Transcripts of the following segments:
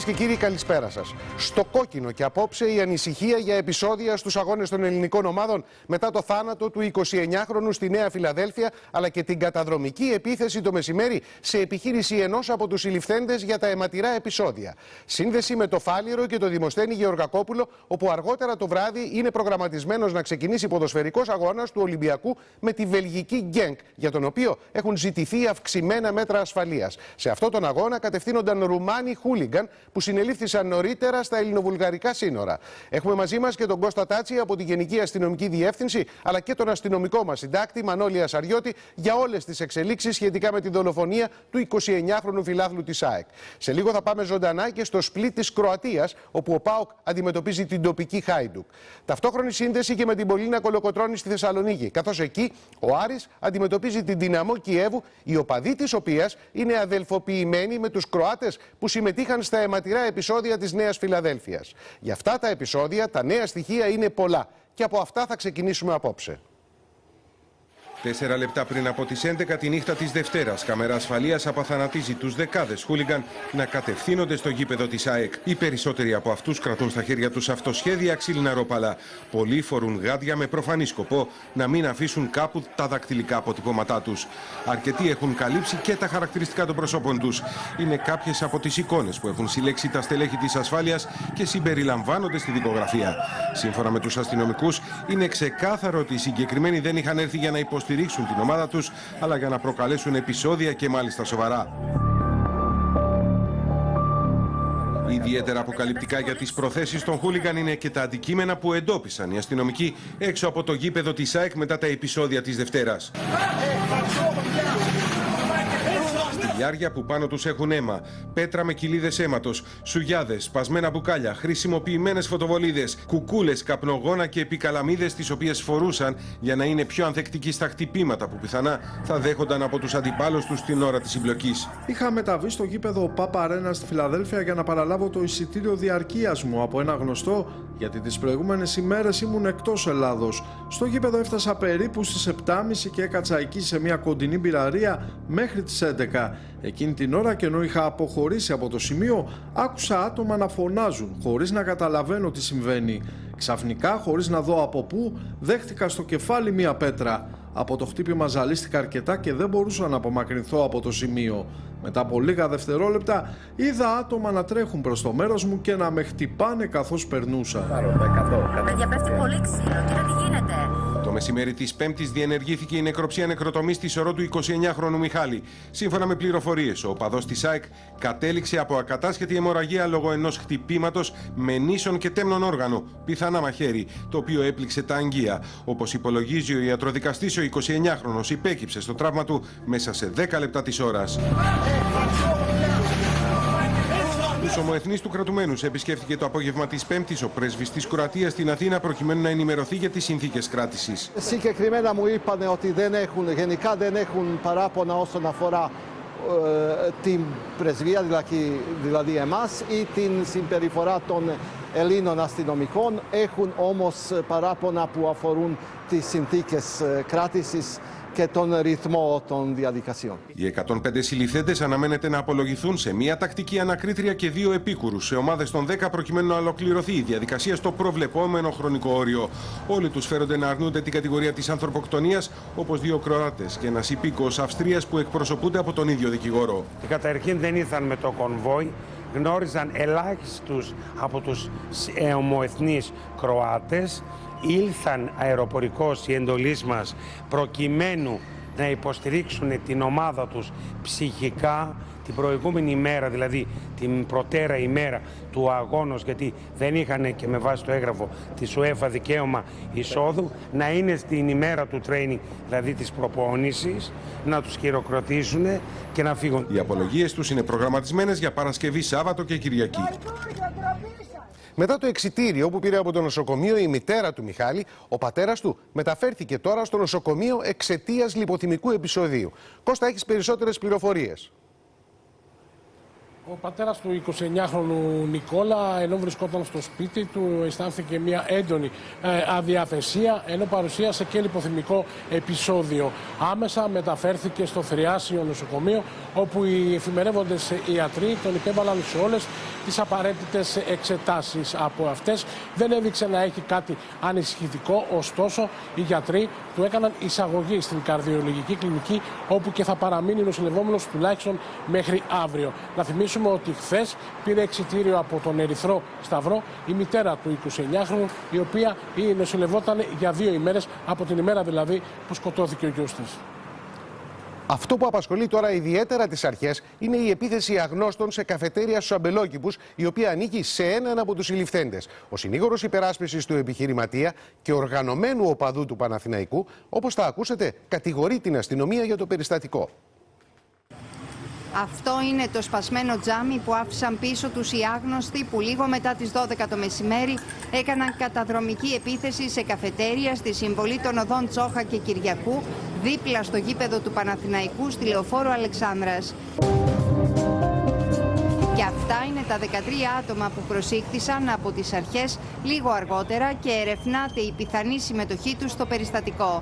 και κύριοι, καλησπέρα σας. Στο κόκκινο και απόψε η ανησυχία για επεισόδια στους αγώνες των ελληνικών ομάδων μετά το θάνατο του 29χρονου στη Νέα Φιλαδέλφια, αλλά και την καταδρομική επίθεση το μεσημέρι σε επιχείρηση ενός από τους συλληφθέντες για τα αιματηρά επεισόδια. Σύνδεση με το Φάληρο και το Δημοσθένη Γεωργακόπουλο, όπου αργότερα το βράδυ είναι προγραμματισμένος να ξεκινήσει ποδοσφαιρικός αγώνας του Ολυμπιακού με τη βελγική Γκένκ, για τον οποίο έχουν ζητηθεί αυξημένα μέτρα ασφαλείας. Σε αυτόν τον αγώνα κατευθύνονταν Ρουμάνοι χούλιγκαν που συνελήφθησαν νωρίτερα στα ελληνοβουλγαρικά σύνορα. Έχουμε μαζί μας και τον Κώστα Τάτσι από τη Γενική Αστυνομική Διεύθυνση, αλλά και τον αστυνομικό μας συντάκτη Μανώλη Ασαριώτη για όλες τις εξελίξεις σχετικά με τη δολοφονία του 29χρονου φιλάθλου της ΑΕΚ. Σε λίγο θα πάμε ζωντανά και στο σπλίτ της Κροατίας, όπου ο ΠΑΟΚ αντιμετωπίζει την τοπική Χάιντουκ. Ταυτόχρονη σύνδεση και με την Πολίνα Κολοκοτρώνη στη Θεσσαλονίκη, καθώς εκεί ο Άρης αντιμετωπίζει την Δυναμό Κιέβου, οι οπαδοί της οποίας είναι αδελφοποιημένοι με τους Κροάτες που συμμετείχαν στα αιματηρά επεισόδια της Νέας Φιλαδέλφειας. Για αυτά τα επεισόδια τα νέα στοιχεία είναι πολλά και από αυτά θα ξεκινήσουμε απόψε. 4 λεπτά πριν από τις 11 τη νύχτα της Δευτέρας, καμερά ασφαλείας απαθανατίζει τους δεκάδες χούλιγκαν να κατευθύνονται στο γήπεδο της ΑΕΚ. Οι περισσότεροι από αυτούς κρατούν στα χέρια τους αυτοσχέδια ξύλινα ρόπαλα. Πολλοί φορούν γάντια με προφανή σκοπό να μην αφήσουν κάπου τα δακτυλικά αποτυπώματά τους. Αρκετοί έχουν καλύψει και τα χαρακτηριστικά των προσώπων τους. Είναι κάποιες από τις εικόνες που έχουν συλλέξει τα στελέχη της ασφάλειας και συμπεριλαμβάνονται στη δικογραφία. Σύμφωνα με τους αστυνομικούς, είναι ξεκάθαρο ότι οι συγκεκριμένοι δεν είχαν έρθει για να υποστηρίξουν την ομάδα τους, αλλά για να προκαλέσουν επεισόδια και μάλιστα σοβαρά. Ιδιαίτερα αποκαλυπτικά για τις προθέσεις των χούλιγκαν είναι και τα αντικείμενα που εντόπισαν οι αστυνομικοί έξω από το γήπεδο της ΑΕΚ μετά τα επεισόδια της Δευτέρας. Λιάρια που πάνω τους έχουν αίμα, πέτρα με κοιλίδες αίματος, σουγιάδες, σπασμένα μπουκάλια, χρησιμοποιημένες φωτοβολίδες, κουκούλες, καπνογόνα και επικαλαμίδες τις οποίες φορούσαν για να είναι πιο ανθεκτικοί στα χτυπήματα που πιθανά θα δέχονταν από τους αντιπάλους τους την ώρα της συμπλοκής. Είχα μεταβεί στο γήπεδο Πάπα Αρένα στη Φιλαδέλφια για να παραλάβω το εισιτήριο διαρκείας μου από ένα γνωστό, γιατί τις προηγούμενες ημέρες ήμουν εκτός Ελλάδος. Στο γήπεδο έφτασα περίπου στις 7.30 και έκατσα εκεί σε μια κοντινή μπειραρία μέχρι τις 11. Εκείνη την ώρα, και ενώ είχα αποχωρήσει από το σημείο, άκουσα άτομα να φωνάζουν χωρίς να καταλαβαίνω τι συμβαίνει. Ξαφνικά, χωρίς να δω από πού, δέχτηκα στο κεφάλι μία πέτρα. Από το χτύπημα ζαλίστηκα αρκετά και δεν μπορούσα να απομακρυνθώ από το σημείο. Μετά από λίγα δευτερόλεπτα είδα άτομα να τρέχουν προς το μέρος μου και να με χτυπάνε καθώς περνούσα. Παιδιά, πέφτει πολύ ξύλο, τι γίνεται. Το μεσημέρι της Πέμπτης διενεργήθηκε η νεκροψία νεκροτομής στη σωρό του 29χρονου Μιχάλη. Σύμφωνα με πληροφορίες, ο οπαδός της ΑΕΚ κατέληξε από ακατάσχετη αιμορραγία λόγω ενός χτυπήματος με νήσον και τέμνον όργανο, πιθανά μαχαίρι, το οποίο έπληξε τα αγγεία. Όπως υπολογίζει ο ιατροδικαστής, ο 29χρονος υπέκυψε στο τραύμα του μέσα σε 10 λεπτά της ώρας. Τους ομοεθνείς του κρατουμένους επισκέφθηκε το απόγευμα της Πέμπτης ο πρέσβης της Κροατίας στην Αθήνα προκειμένου να ενημερωθεί για τις συνθήκες κράτησης. Συγκεκριμένα μου είπαν ότι γενικά δεν έχουν παράπονα όσον αφορά την πρεσβεία, δηλαδή εμάς, ή την συμπεριφορά των Ελλήνων αστυνομικών. Έχουν όμως παράπονα που αφορούν τις συνθήκες κράτησης και τον ρυθμό των διαδικασιών. Οι 105 συλληφθέντες αναμένεται να απολογηθούν σε μία τακτική ανακρίτρια και 2 επίκουρους σε ομάδες των 10 προκειμένου να ολοκληρωθεί η διαδικασία στο προβλεπόμενο χρονικό όριο. Όλοι τους φέρονται να αρνούνται την κατηγορία της ανθρωποκτονίας, όπως 2 Κροάτες και ένας υπήκοος Αυστρίας που εκπροσωπούνται από τον ίδιο δικηγόρο. Καταρχήν δεν ήρθαν με το κονβόι, γνώριζαν ελάχιστους από τους ομοεθνείς Κροάτες. Ήλθαν αεροπορικώς οι εντολής μας προκειμένου να υποστηρίξουν την ομάδα τους ψυχικά την προηγούμενη ημέρα, δηλαδή την προτέρα ημέρα του αγώνος, γιατί δεν είχαν και με βάση το έγγραφο της UEFA δικαίωμα εισόδου, να είναι στην ημέρα του training, δηλαδή της προπόνησης, να τους χειροκροτήσουν και να φύγουν. Οι απολογίες τους είναι προγραμματισμένες για Παρασκευή, Σάββατο και Κυριακή. Μετά το εξιτήριο που πήρε από το νοσοκομείο η μητέρα του Μιχάλη, ο πατέρας του μεταφέρθηκε τώρα στο νοσοκομείο εξαιτίας λιποθυμικού επεισοδίου. Κώστα, έχεις περισσότερες πληροφορίες? Ο πατέρας του 29χρονου Νικόλα, ενώ βρισκόταν στο σπίτι του, αισθάνθηκε μια έντονη αδιαθεσία, ενώ παρουσίασε και λιποθυμικό επεισόδιο. Άμεσα μεταφέρθηκε στο Θριάσιο νοσοκομείο, όπου οι εφημερεύοντες ιατροί τον υπέβαλαν σε όλες τις απαραίτητες εξετάσεις. Από αυτές δεν έδειξε να έχει κάτι ανησυχητικό, ωστόσο οι γιατροί του έκαναν εισαγωγή στην καρδιολογική κλινική, όπου και θα παραμείνει νοσηλευόμενος τουλάχιστον μέχρι αύριο. Να θυμίσουμε ότι χθες πήρε εξιτήριο από τον Ερυθρό Σταυρό η μητέρα του 29χρονου, η οποία νοσηλευόταν για 2 ημέρες, από την ημέρα δηλαδή που σκοτώθηκε ο γιος της. Αυτό που απασχολεί τώρα ιδιαίτερα τις αρχές είναι η επίθεση αγνώστων σε καφετέρια στους Αμπελόκηπους, η οποία ανήκει σε έναν από τους συλληφθέντες. Ο συνήγορος υπεράσπισης του επιχειρηματία και οργανωμένου οπαδού του Παναθηναϊκού, όπως θα ακούσετε, κατηγορεί την αστυνομία για το περιστατικό. Αυτό είναι το σπασμένο τζάμι που άφησαν πίσω τους οι άγνωστοι που λίγο μετά τις 12 το μεσημέρι έκαναν καταδρομική επίθεση σε καφετέρια στη συμβολή των οδών Τσόχα και Κυριακού, δίπλα στο γήπεδο του Παναθηναϊκού στη Λεωφόρο Αλεξάνδρας. Και αυτά είναι τα 13 άτομα που προσήχθησαν από τις αρχές λίγο αργότερα και ερευνάται η πιθανή συμμετοχή τους στο περιστατικό.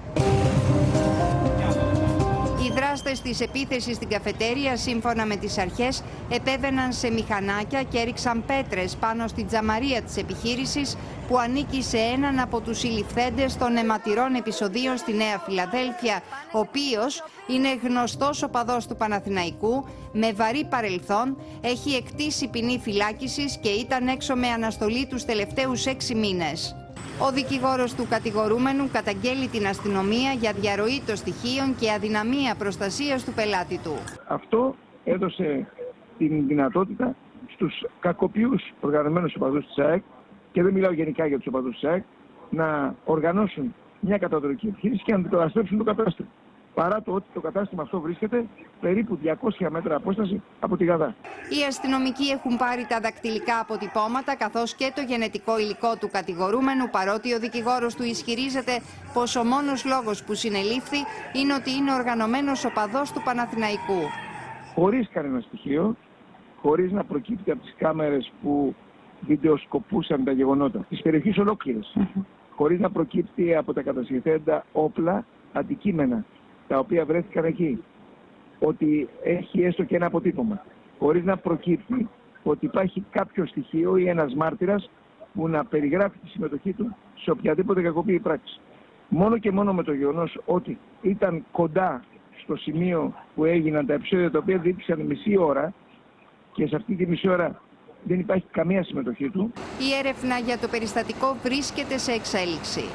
Οι δράστες της επίθεσης στην καφετέρια, σύμφωνα με τις αρχές, επέβαιναν σε μηχανάκια και έριξαν πέτρες πάνω στην τζαμαρία της επιχείρησης, που ανήκει σε έναν από τους συλληφθέντες των αιματηρών επεισοδίων στη Νέα Φιλαδέλφια, ο οποίος είναι γνωστός οπαδός του Παναθηναϊκού, με βαρύ παρελθόν, έχει εκτίσει ποινή φυλάκισης και ήταν έξω με αναστολή τους τελευταίους 6 μήνες. Ο δικηγόρος του κατηγορούμενου καταγγέλει την αστυνομία για διαρροή των στοιχείων και αδυναμία προστασίας του πελάτη του. Αυτό έδωσε την δυνατότητα στους κακοποιούς οργανωμένους οπαδούς της ΑΕΚ, και δεν μιλάω γενικά για τους οπαδούς της ΑΕΚ, να οργανώσουν μια καταδρομική επιχείρηση και να αντικαταστρέψουν το κατάστημα. Παρά το ότι το κατάστημα αυτό βρίσκεται περίπου 200 μέτρα απόσταση από τη Γαδά. Οι αστυνομικοί έχουν πάρει τα δακτυλικά αποτυπώματα καθώς και το γενετικό υλικό του κατηγορούμενου, παρότι ο δικηγόρος του ισχυρίζεται πως ο μόνος λόγος που συνελήφθη είναι ότι είναι οργανωμένος οπαδός του Παναθηναϊκού. Χωρίς κανένα στοιχείο, χωρίς να προκύπτει από τις κάμερες που βιντεοσκοπούσαν τα γεγονότα της περιοχής ολόκληρης, χωρίς να προκύπτει από τα κατασχεθέντα όπλα αντικείμενα τα οποία βρέθηκαν εκεί, ότι έχει έστω και ένα αποτύπωμα, χωρίς να προκύπτει ότι υπάρχει κάποιο στοιχείο ή ένας μάρτυρας που να περιγράφει τη συμμετοχή του σε οποιαδήποτε κακοποίη πράξη. Μόνο και μόνο με το γεγονός ότι ήταν κοντά στο σημείο που έγιναν τα επεισόδια, τα οποία διήρκησαν μισή ώρα, και σε αυτή τη μισή ώρα δεν υπάρχει καμία συμμετοχή του. Η έρευνα για το περιστατικό βρίσκεται σε εξέλιξη.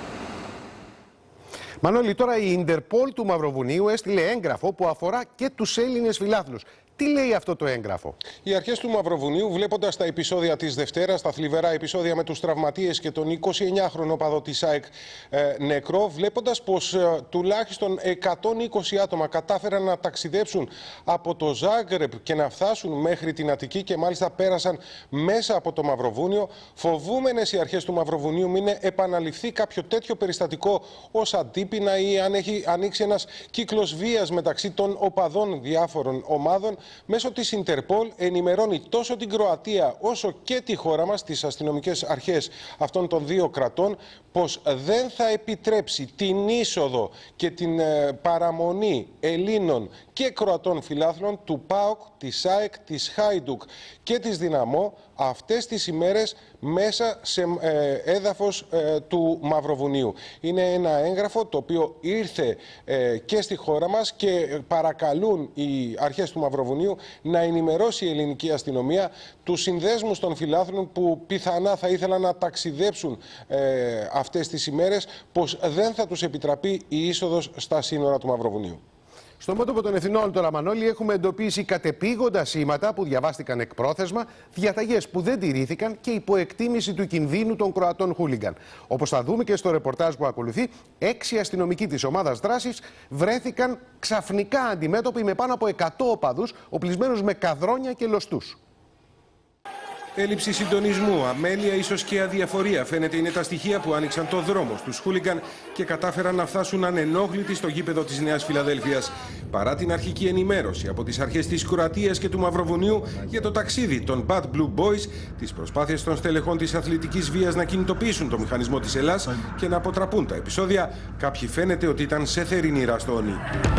Μανώλη, τώρα η Ιντερπόλ του Μαυροβουνίου έστειλε έγγραφο που αφορά και τους Έλληνες φιλάθλους. Τι λέει αυτό το έγγραφο? Οι αρχές του Μαυροβουνίου, βλέποντας τα επεισόδια της Δευτέρας, τα θλιβερά επεισόδια με τους τραυματίες και τον 29χρονο οπαδό της ΑΕΚ νεκρό, βλέποντας πως τουλάχιστον 120 άτομα κατάφεραν να ταξιδέψουν από το Ζάγκρεπ και να φτάσουν μέχρι την Αττική και μάλιστα πέρασαν μέσα από το Μαυροβούνιο, φοβούμενες οι αρχές του Μαυροβουνίου μην επαναληφθεί κάποιο τέτοιο περιστατικό ως αντίπεινα ή αν έχει ανοίξει ένας κύκλος βίας μεταξύ των οπαδών διάφορων ομάδων. Μέσω της Ιντερπόλ ενημερώνει τόσο την Κροατία όσο και τη χώρα μας, τις αστυνομικές αρχές αυτών των 2 κρατών, πως δεν θα επιτρέψει την είσοδο και την παραμονή Ελλήνων και Κροατών φιλάθλων του ΠΑΟΚ, της ΑΕΚ, της Χάιντουκ και της Δυναμό αυτές τις ημέρες μέσα σε έδαφος του Μαυροβουνίου. Είναι ένα έγγραφο το οποίο ήρθε και στη χώρα μας και παρακαλούν οι αρχές του Μαυροβουνίου να ενημερώσει η ελληνική αστυνομία τους συνδέσμους των φιλάθλων που πιθανά θα ήθελαν να ταξιδέψουν αυτές τις ημέρες, πως δεν θα τους επιτραπεί η είσοδος στα σύνορα του Μαυροβουνίου. Στο μέτωπο των ευθυνών τώρα, Μανώλη, έχουμε εντοπίσει κατεπήγοντα σήματα που διαβάστηκαν εκπρόθεσμα, διαταγές που δεν τηρήθηκαν και υποεκτίμηση του κινδύνου των Κροατών χούλιγκαν. Όπως θα δούμε και στο ρεπορτάζ που ακολουθεί, 6 αστυνομικοί της ομάδας δράσης βρέθηκαν ξαφνικά αντιμέτωποι με πάνω από 100 οπαδούς, οπλισμένους με καδρόνια και λωστούς. Έλλειψη συντονισμού, αμέλεια, ίσως και αδιαφορία φαίνεται είναι τα στοιχεία που άνοιξαν το δρόμο στους χούλιγκαν και κατάφεραν να φτάσουν ανενόχλητοι στο γήπεδο της Νέας Φιλαδέλφειας. Παρά την αρχική ενημέρωση από τις αρχές της Κροατίας και του Μαυροβουνίου για το ταξίδι των Bad Blue Boys, τις προσπάθειες των στελεχών της αθλητικής βίας να κινητοποιήσουν το μηχανισμό της Ελλάς και να αποτραπούν τα επεισόδια, κάποιοι φαίνεται ότι ήταν σε θερινή ραστόνη.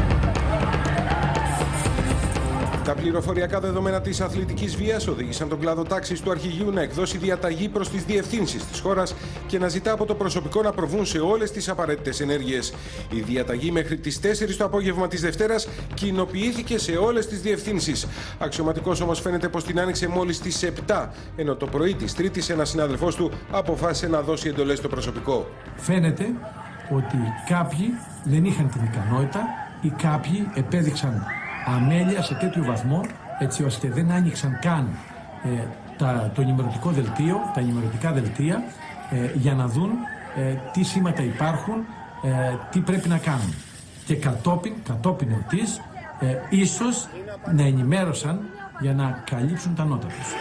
Τα πληροφοριακά δεδομένα της αθλητικής βίας οδήγησαν τον κλάδο τάξης του αρχηγείου να εκδώσει διαταγή προς τις διευθύνσεις της χώρας και να ζητά από το προσωπικό να προβούν σε όλες τις απαραίτητες ενέργειες. Η διαταγή μέχρι τις 4 το απόγευμα της Δευτέρας κοινοποιήθηκε σε όλες τις διευθύνσεις. Αξιωματικός όμως φαίνεται πως την άνοιξε μόλις στις 7, ενώ το πρωί της Τρίτης ένας συνάδελφός του αποφάσισε να δώσει εντολές στο προσωπικό. Φαίνεται ότι κάποιοι δεν είχαν την ικανότητα ή κάποιοι επέδειξαν αμέλεια σε τέτοιο βαθμό, έτσι ώστε δεν άνοιξαν καν το ενημερωτικό δελτίο, τα ενημερωτικά δελτία, για να δουν τι σήματα υπάρχουν, τι πρέπει να κάνουν. Και κατόπιν εορτής, ίσως να ενημέρωσαν για να καλύψουν τα νότα τους.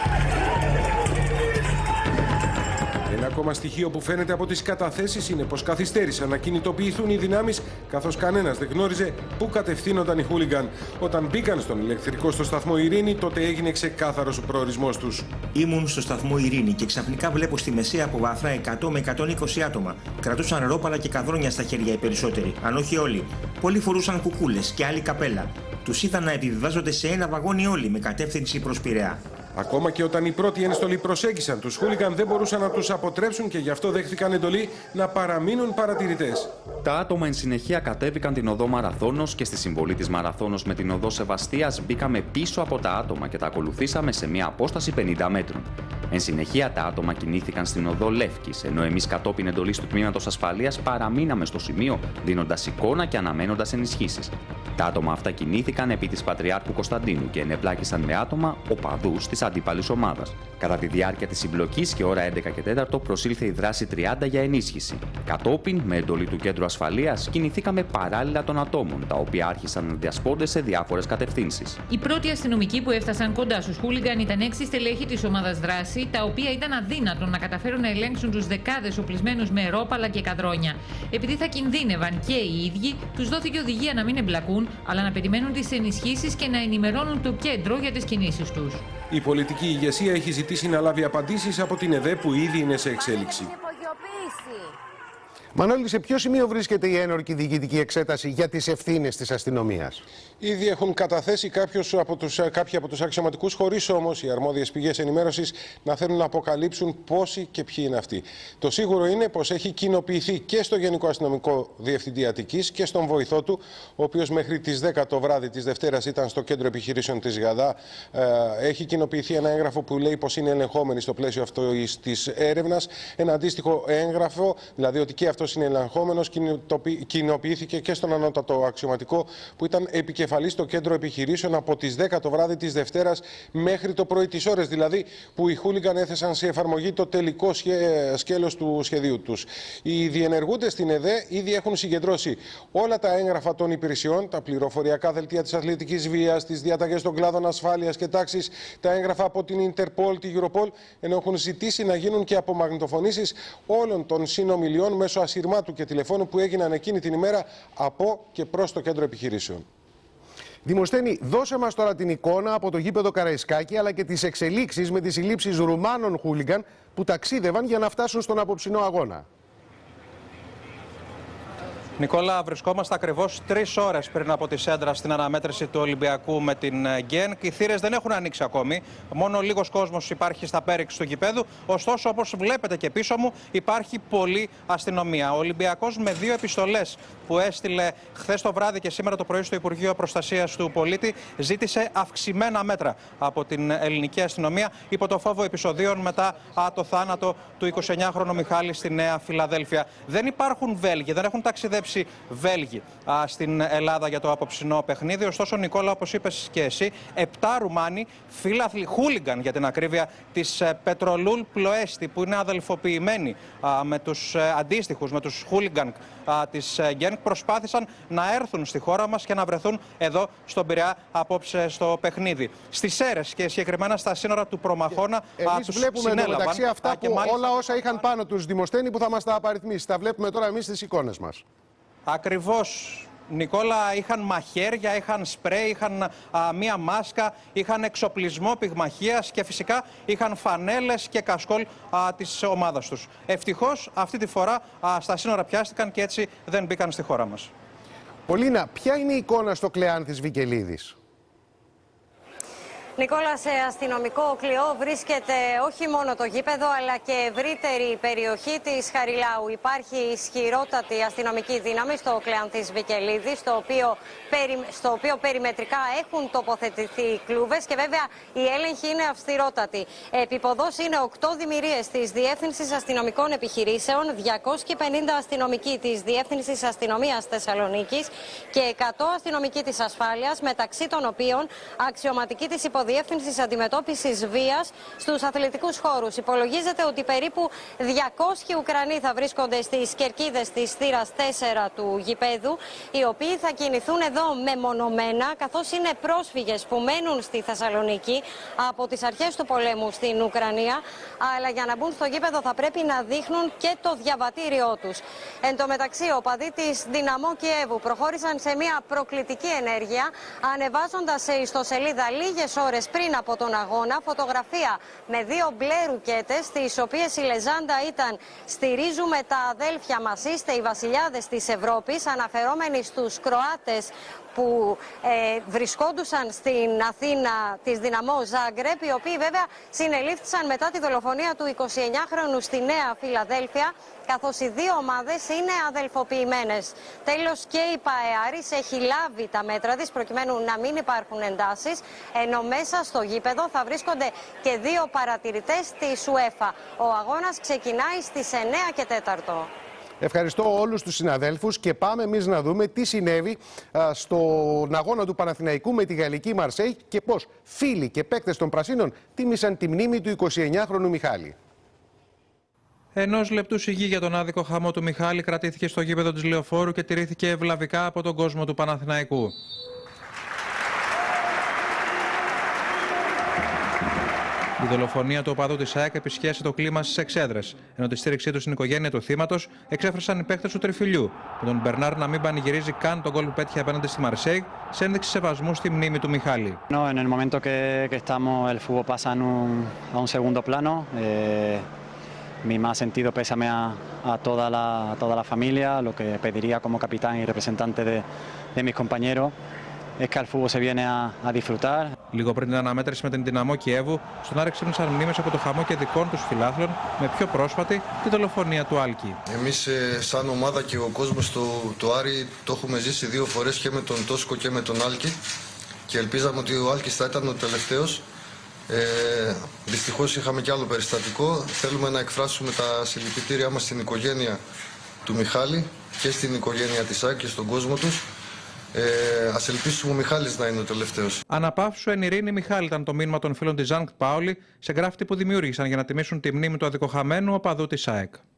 Ένα ακόμα στοιχείο που φαίνεται από τις καταθέσεις είναι πως καθυστέρησαν να κινητοποιηθούν οι δυνάμεις, καθώς κανένας δεν γνώριζε πού κατευθύνονταν οι χούλιγκαν. Όταν μπήκαν στον ηλεκτρικό στο σταθμό Ειρήνη, τότε έγινε ξεκάθαρος ο προορισμός τους. Ήμουν στο σταθμό Ειρήνη και ξαφνικά βλέπω στη μεσαία από βάθρα 100 με 120 άτομα. Κρατούσαν ρόπαλα και καδρόνια στα χέρια οι περισσότεροι, αν όχι όλοι. Πολλοί φορούσαν κουκούλες και άλλοι καπέλα. Τους είδα να επιβιβάζονται σε ένα βαγόνι όλοι με κατεύθυνση προς Πειραιά. Ακόμα και όταν οι πρώτοι ένστολοι προσέγγισαν τους χούλιγκαν, δεν μπορούσαν να τους αποτρέψουν και γι' αυτό δέχτηκαν εντολή να παραμείνουν παρατηρητές. Τα άτομα εν συνεχεία κατέβηκαν την οδό Μαραθώνος και στη συμβολή της Μαραθώνος με την οδό Σεβαστίας μπήκαμε πίσω από τα άτομα και τα ακολουθήσαμε σε μια απόσταση 50 μέτρων. Εν συνεχεία τα άτομα κινήθηκαν στην οδό Λεύκης, ενώ εμείς κατόπιν εντολής του Τμήματος Ασφαλείας παραμείναμε στο σημείο, δίνοντας εικόνα και αναμένοντας ενισχύσεις. Τα άτομα αυτά κινήθηκαν επί της Πατριάρχου Κωνσταντίνου και ενεπλάκησαν με άτομα οπαδούς της αντίπαλης ομάδας. Κατά τη διάρκεια της συμπλοκής και ώρα 11 και 4 προσήλθε η δράση 30 για ενίσχυση. Κατόπιν, με εντολή του Κέντρου Ασφαλείας, κινηθήκαμε παράλληλα των ατόμων, τα οποία άρχισαν να διασπώνται σε διάφορες κατευθύνσεις. Οι πρώτοι αστυνομικοί που έφτασαν κοντά στους χούλιγκαν ήταν 6 στελέχη της ομάδας δράση, τα οποία ήταν αδύνατο να καταφέρουν να ελέγξουν τους δεκάδες οπλισμένους με ρόπαλα και καδρόνια. Επειδή θα κινδύνευαν και οι ίδιοι, τους δόθηκε οδηγία να μην εμπλακούν, αλλά να περιμένουν τις ενισχύσεις και να ενημερώνουν το κέντρο για τις κινήσεις τους. Η πολιτική ηγεσία έχει ζητήσει να λάβει απαντήσεις από την ΕΔΕ που ήδη είναι σε εξέλιξη. Μανώλη, σε ποιο σημείο βρίσκεται η ένορκη διοικητική εξέταση για τις ευθύνες της αστυνομίας? Ήδη έχουν καταθέσει κάποιοι από τους αξιωματικούς, χωρίς όμως οι αρμόδιες πηγές ενημέρωσης να θέλουν να αποκαλύψουν πόσοι και ποιοι είναι αυτοί. Το σίγουρο είναι πως έχει κοινοποιηθεί και στο Γενικό Αστυνομικό Διευθυντή Αττικής και στον βοηθό του, ο οποίος μέχρι τις 10 το βράδυ της Δευτέρας ήταν στο κέντρο επιχειρήσεων της ΓΑΔΑ. Έχει κοινοποιηθεί ένα έγγραφο που λέει πως είναι ελεγχόμενοι στο πλαίσιο αυτής της έρευνας. Ένα αντίστοιχο έγγραφο, δηλαδή ότι και αυτός είναι ελεγχόμενος, κοινοποιήθηκε και στον ανώτατο αξιωματικό που ήταν επικεφαλής στο κέντρο επιχειρήσεων από τις 10 το βράδυ της Δευτέρας μέχρι το πρωί τις ώρες, δηλαδή που οι χούλιγκαν έθεσαν σε εφαρμογή το τελικό σκέλος του σχεδίου τους. Οι διενεργούντες στην ΕΔΕ ήδη έχουν συγκεντρώσει όλα τα έγγραφα των υπηρεσιών, τα πληροφοριακά δελτία της αθλητικής βίας, τις διαταγές των κλάδων ασφάλειας και τάξης, τα έγγραφα από την Ιντερπόλ, τη Europol, ενώ έχουν ζητήσει να γίνουν και απομαγνητοφωνήσεις όλων των συνομιλιών μέσω ασυρμάτου και τηλεφώνου που έγιναν εκείνη την ημέρα από και προς το κέντρο επιχειρήσεων. Δημοσθένη, δώσε μας τώρα την εικόνα από το γήπεδο Καραϊσκάκη αλλά και τις εξελίξεις με τις συλλήψεις Ρουμάνων χούλιγκαν που ταξίδευαν για να φτάσουν στον απόψινό αγώνα. Νικόλα, βρισκόμαστε ακριβώς 3 ώρες πριν από τη Σέντρα στην αναμέτρηση του Ολυμπιακού με την Γκένκ. Οι θύρες δεν έχουν ανοίξει ακόμη. Μόνο λίγος κόσμος υπάρχει στα πέριξ του γηπέδου. Ωστόσο, όπως βλέπετε και πίσω μου, υπάρχει πολλή αστυνομία. Ο Ολυμπιακός με 2 επιστολές που έστειλε χθες το βράδυ και σήμερα το πρωί στο Υπουργείο Προστασίας του Πολίτη ζήτησε αυξημένα μέτρα από την ελληνική αστυνομία υπό το φόβο επεισοδίων μετά το θάνατο του 29χρονου Μιχάλη στη Νέα Φιλαδέλφεια. Δεν υπάρχουν Βέλγοι, δεν έχουν ταξιδέψει επιστρέψει Βέλγοι στην Ελλάδα για το απόψινό παιχνίδι. Ωστόσο, Νικόλα, όπως είπες και εσύ, 7 Ρουμάνοι, φίλαθλοι, χούλιγκαν για την ακρίβεια, της Πετρολούλ Πλοέστη, που είναι αδελφοποιημένοι με τους αντίστοιχους, με τους χούλιγκαν της Γκένκ, προσπάθησαν να έρθουν στη χώρα μας και να βρεθούν εδώ στον Πειραιά απόψε στο παιχνίδι. Στις Σέρρες και συγκεκριμένα στα σύνορα του Προμαχώνα τους βλέπουμε μεταξύ αυτά που μάλιστα όλα όσα είχαν πάνω τους Δημοσθένη που θα μας τα απαριθμίσει. Τα βλέπουμε τώρα εμείς στις εικόνες μας. Ακριβώς. Νικόλα, είχαν μαχαίρια, είχαν σπρέι, είχαν μία μάσκα, είχαν εξοπλισμό πυγμαχίας και φυσικά είχαν φανέλες και κασκόλ της ομάδας τους. Ευτυχώς αυτή τη φορά στα σύνορα πιάστηκαν και έτσι δεν μπήκαν στη χώρα μας. Πολίνα, ποια είναι η εικόνα στο Κλεάνθης Βικελίδης? Νικόλα, σε αστυνομικό κλειό βρίσκεται όχι μόνο το γήπεδο αλλά και ευρύτερη περιοχή της Χαριλάου. Υπάρχει ισχυρότατη αστυνομική δύναμη στο Κλεάνθης Βικελίδη, στο οποίο περιμετρικά έχουν τοποθετηθεί κλούβες και βέβαια η έλεγχη είναι αυστηρότατη. Επίποδος είναι 8 δημιουργίες της Διεύθυνσης Αστυνομικών Επιχειρήσεων, 250 αστυνομικοί της Διεύθυνσης Αστυνομίας Θεσσαλονίκης και 100 αστυνομικοί της Ασφάλειας, μεταξύ των οποίων αξιωματικοί της Διεύθυνσης Αντιμετώπισης Βίας στους αθλητικούς χώρους. Υπολογίζεται ότι περίπου 200 Ουκρανοί θα βρίσκονται στις κερκίδες της θύρας 4 του γηπέδου, οι οποίοι θα κινηθούν εδώ μεμονωμένα, καθώς είναι πρόσφυγες που μένουν στη Θεσσαλονίκη από τις αρχές του πολέμου στην Ουκρανία, αλλά για να μπουν στο γήπεδο θα πρέπει να δείχνουν και το διαβατήριό τους. Εν τω μεταξύ, οπαδοί της Δυναμό Κιέβου προχώρησαν σε μια προκλητική ενέργεια, ανεβάζοντας σε ιστοσελίδα λίγες ώρες πριν από τον αγώνα φωτογραφία με 2 μπλε ρουκέτες, στις οποίες η λεζάντα ήταν «Στηρίζουμε τα αδέλφια μας, είστε οι βασιλιάδες της Ευρώπης», αναφερόμενοι στους Κροάτες που βρισκόντουσαν στην Αθήνα της Δυναμό Ζάγκρεπ, οι οποίοι βέβαια συνελήφθησαν μετά τη δολοφονία του 29χρονου στη Νέα Φιλαδέλφια, καθώς οι δύο ομάδες είναι αδελφοποιημένες. Τέλος, και η ΠΑΕΑΡΙΣ έχει λάβει τα μέτρα της προκειμένου να μην υπάρχουν εντάσεις, ενώ μέσα στο γήπεδο θα βρίσκονται και 2 παρατηρητές της UEFA. Ο αγώνας ξεκινάει στις 9 και 4. Ευχαριστώ όλους τους συναδέλφους και πάμε εμείς να δούμε τι συνέβη στον αγώνα του Παναθηναϊκού με τη γαλλική Μαρσέη και πώς φίλοι και παίκτες των Πρασίνων τίμησαν τη μνήμη του 29χρονου Μιχάλη. Ενός λεπτού σιγή για τον άδικο χαμό του Μιχάλη κρατήθηκε στο γήπεδο της Λεωφόρου και τηρήθηκε ευλαβικά από τον κόσμο του Παναθηναϊκού. Η δολοφονία του οπαδού της ΑΕΚ επισκίασε το κλίμα στις εξέδρες, ενώ τη στήριξή του στην οικογένεια του θύματος εξέφρασαν οι παίκτες του Τριφυλιού, με τον Μπερνάρ να μην πανηγυρίζει καν τον γκολ που πέτυχε απέναντι στη Μαρσέη, σε ένδειξη σεβασμού στη μνήμη του Μιχάλη. En el momento que estamos, el fútbol pasa a un segundo plano. Mi más sentido pésame a toda la familia. Lo que pediría como capitán y representante de mis compañeros es que al fútbol se viene a disfrutar. Λίγο πριν την αναμέτρηση με την Δυναμό Κιέβου, στον Άρη ξύπνησαν μνήμες από το χαμό και δικών τους φιλάθλων, με πιο πρόσφατη τη δολοφονία του Άλκη. Εμείς σαν ομάδα και ο κόσμος του Άρη το έχουμε ζήσει 2 φορές και με τον Τόσκο και με τον Άλκη και ελπίζαμε ότι ο Άλκης θα ήταν ο τελευταίος. Δυστυχώς είχαμε κι άλλο περιστατικό. Θέλουμε να εκφράσουμε τα συλληπιτήριά μας στην οικογένεια του Μιχάλη και στην οικογένεια της ΑΕΚ και στον κόσμο τους. Ας ελπίσουμε ο Μιχάλης να είναι ο τελευταίος. Αναπαύσου εν ειρήνη Μιχάλη ήταν το μήνυμα των φίλων της Ζανκτ Πάολη σε γκράφτη που δημιούργησαν για να τιμήσουν τη μνήμη του αδικοχαμένου οπαδού της ΑΕΚ.